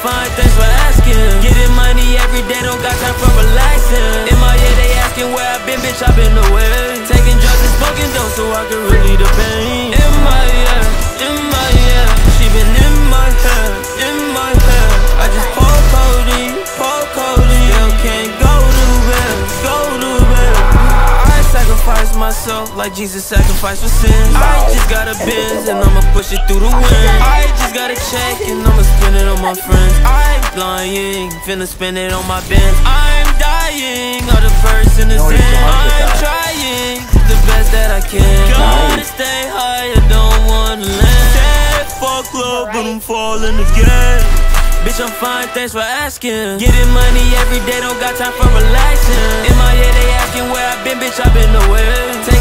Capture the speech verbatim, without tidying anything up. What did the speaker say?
fine, thanks for asking. Getting money every day, don't got time for relaxing. In my head, they asking where I've been, bitch, I've been away. Taking drugs and smoking dope so I can relieve the pain. In my head, in my head, she been in my head, in my head. I just pour codeine, pour codeine. Still can't go to bed, go to bed. I sacrifice myself like Jesus sacrificed for sin. I just got a Benz and I'ma push it through the wind. I just got a check and I'ma spend it on my friends. I'm lying, finna spend it on my Benz. I'm dying, all the first in the sin. I'm trying the best that I can. Gotta stay high, I don't wanna land. Said fuck love, but I'm falling again. Bitch, I'm fine, thanks for asking. Getting money every day, don't got time for relaxing. In my head, they asking where I've been, bitch, I've been away.